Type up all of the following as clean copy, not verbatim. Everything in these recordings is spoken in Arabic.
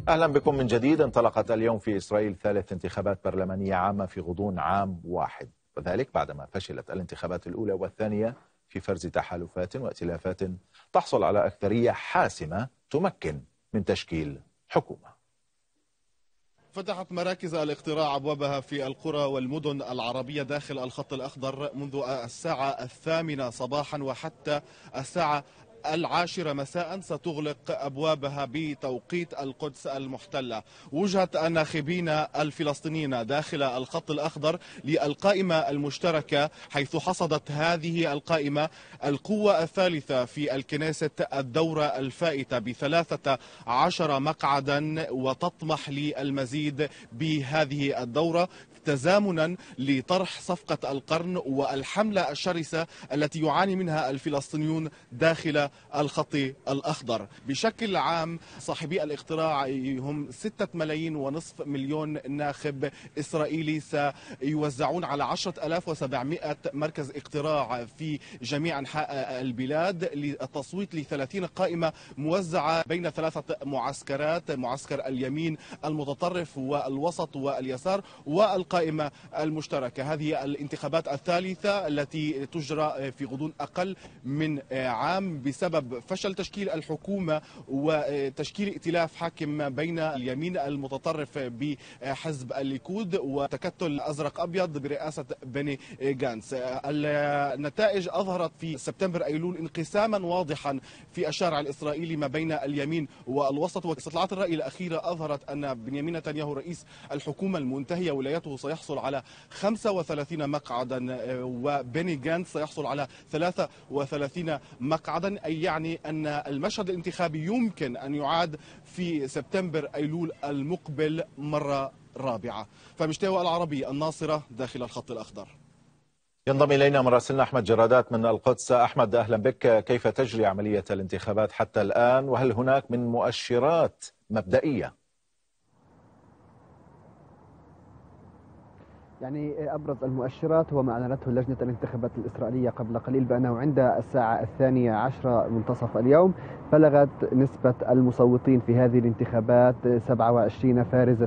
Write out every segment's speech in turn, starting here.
أهلا بكم من جديد. انطلقت اليوم في إسرائيل ثالث انتخابات برلمانية عامة في غضون عام واحد، وذلك بعدما فشلت الانتخابات الأولى والثانية في فرز تحالفات وائتلافات تحصل على أكثرية حاسمة تمكن من تشكيل حكومة. فتحت مراكز الاقتراع أبوابها في القرى والمدن العربية داخل الخط الأخضر منذ الساعة 8 صباحا وحتى الساعة 10 مساء ستغلق أبوابها بتوقيت القدس المحتلة. وجهة الناخبين الفلسطينيين داخل الخط الأخضر للقائمة المشتركة، حيث حصدت هذه القائمة القوة الثالثة في الكنيسة الدورة الفائتة ب13 مقعدا، وتطمح للمزيد بهذه الدورة تزامنا لطرح صفقة القرن والحملة الشرسة التي يعاني منها الفلسطينيون داخل الخط الأخضر. بشكل عام صاحبي الاقتراع هم 6.5 مليون ناخب إسرائيلي سيوزعون على 10,700 مركز اقتراع في جميع أنحاء البلاد للتصويت ل30 قائمة موزعة بين 3 معسكرات: معسكر اليمين المتطرف والوسط واليسار والقائمة المشتركة. هذه الانتخابات الثالثة التي تجرى في غضون أقل من عام بسبب فشل تشكيل الحكومة وتشكيل ائتلاف حاكم بين اليمين المتطرف بحزب الليكود وتكتل أزرق أبيض برئاسة بني غانتس. النتائج أظهرت في سبتمبر أيلول انقساما واضحا في الشارع الإسرائيلي ما بين اليمين والوسط، واستطلاعات الرأي الأخيرة أظهرت أن بنيامين نتنياهو رئيس الحكومة المنتهية ولايته سيحصل على 35 مقعدا وبني غانتس سيحصل على 33 مقعدا، أي يعني أن المشهد الانتخابي يمكن أن يعاد في سبتمبر أيلول المقبل مرة رابعة. فمشتاق العربي، الناصرة، داخل الخط الأخضر. ينضم إلينا مراسلنا أحمد جرادات من القدس. أحمد، أهلا بك. كيف تجري عملية الانتخابات حتى الآن، وهل هناك من مؤشرات مبدئية؟ يعني أبرز المؤشرات هو ما أعلنته لجنة الانتخابات الإسرائيلية قبل قليل بأنه عند الساعة 12 منتصف اليوم بلغت نسبة المصوتين في هذه الانتخابات 27 فارزة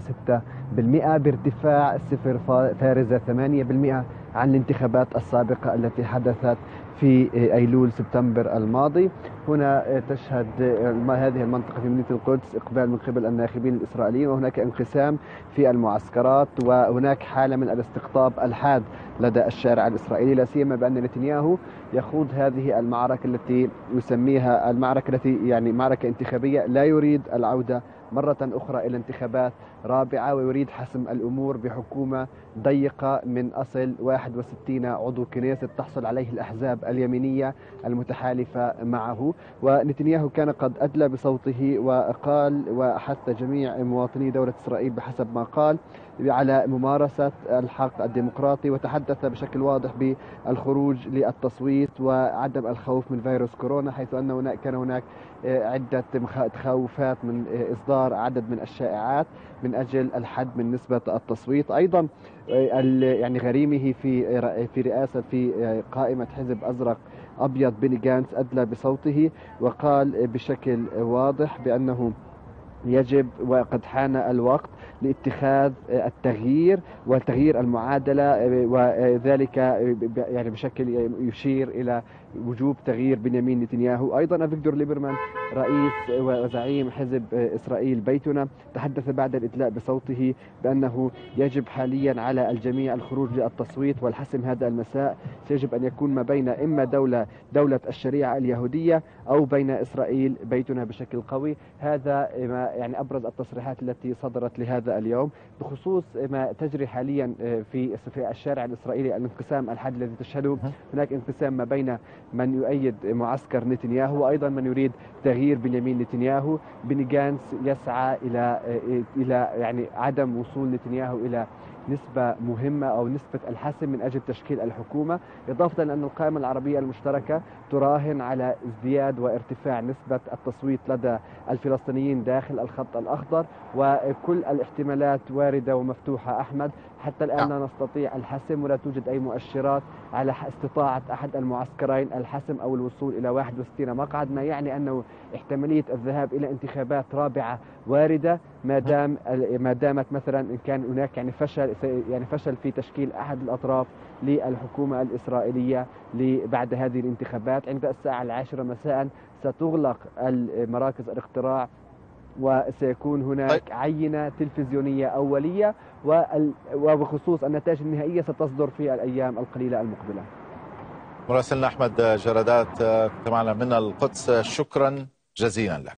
6%، بارتفاع 0 فارزة 8% عن الانتخابات السابقة التي حدثت في أيلول سبتمبر الماضي. هنا تشهد هذه المنطقة في مدينة القدس إقبال من قبل الناخبين الإسرائيليين، وهناك انقسام في المعسكرات، وهناك حالة من الاستقطاب الحاد لدى الشارع الإسرائيلي، لا سيما بأن نتنياهو يخوض هذه المعركة التي يسميها المعركة التي يعني معركة انتخابية، لا يريد العودة مرة أخرى إلى انتخابات رابعة، ويريد حسم الأمور بحكومة ضيقة من أصل 61 عضو كنيسة تحصل عليه الأحزاب اليمينية المتحالفة معه. ونتنياهو كان قد أدلى بصوته وقال وحث جميع مواطني دولة إسرائيل بحسب ما قال على ممارسة الحق الديمقراطي، وتحدث بشكل واضح بالخروج للتصويت وعدم الخوف من فيروس كورونا، حيث أن كان هناك عدة تخوفات من إصدار عدد من الشائعات من أجل الحد من نسبة التصويت. أيضا يعني غريمه في رئاسة في قائمة حزب أزرق أبيض بني غانتس أدلى بصوته وقال بشكل واضح بأنه يجب وقد حان الوقت لاتخاذ التغيير وتغيير المعادلة، وذلك يعني بشكل يشير إلى وجوب تغيير بنيامين نتنياهو. أيضا أفيكتور ليبرمان رئيس وزعيم حزب إسرائيل بيتنا تحدث بعد الإدلاء بصوته بأنه يجب حاليا على الجميع الخروج للتصويت والحسم هذا المساء. يجب أن يكون ما بين إما دولة الشريعة اليهودية أو بين إسرائيل بيتنا بشكل قوي. هذا ما يعني أبرز التصريحات التي صدرت لهذا اليوم بخصوص ما تجري حاليا في الشارع الإسرائيلي. الانقسام الحاد الذي تشهده، هناك انقسام ما بين من يؤيد معسكر نتنياهو وأيضا من يريد تغيير بنيامين نتنياهو. بني غانتس يسعى إلى يعني عدم وصول نتنياهو إلى نسبة مهمة أو نسبة الحسم من أجل تشكيل الحكومة، إضافة أن القائمة العربية المشتركة تراهن على ازدياد وارتفاع نسبة التصويت لدى الفلسطينيين داخل الخط الأخضر، وكل الاحتمالات واردة ومفتوحة أحمد. حتى الآن لا نستطيع الحسم ولا توجد أي مؤشرات على استطاعة أحد المعسكرين الحسم أو الوصول إلى 61 مقعد، ما يعني أنه احتمالية الذهاب إلى انتخابات رابعة واردة ما دامت مثلا إن كان هناك فشل في تشكيل أحد الأطراف للحكومة الإسرائيلية بعد هذه الانتخابات. عند الساعة 10 مساء ستغلق مراكز الاقتراع، وسيكون هناك عينة تلفزيونية أولية، وبخصوص النتائج النهائية ستصدر في الأيام القليلة المقبلة. مراسلنا أحمد جرادات معنا من القدس، شكرا جزيلا لك.